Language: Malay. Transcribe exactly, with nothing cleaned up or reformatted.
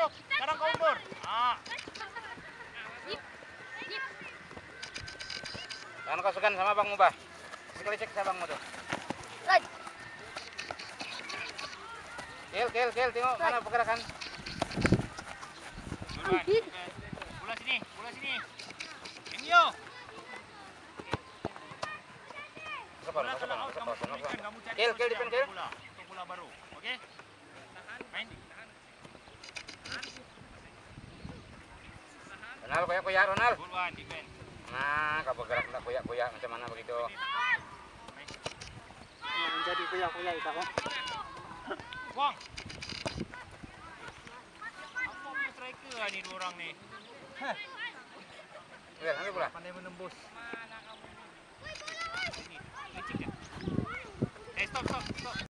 masuk. Sekarang kau mundur. Ah. Jangan kau segan sama Bang Mubah. Sekali cek sama Bang tuh. Kel, kel, kel, tengok mana pergerakan. Bola sini, bola sini. Emio. Bola kalau out kamu sembunyikan, kamu cari Kel, kel, depan kel. bola untuk bola baru. Oke? Main. Ronald, koyak-koyak Ronald. Goal one, defense. Nah, kau bergerak nak koyak-koyak macam mana begitu? Menjadi koyak-koyak itu kok. Buang. Apa punya striker ni dua orang ni? Lihat, ambil bola. Pandai menembus. Eh, stop, stop, stop.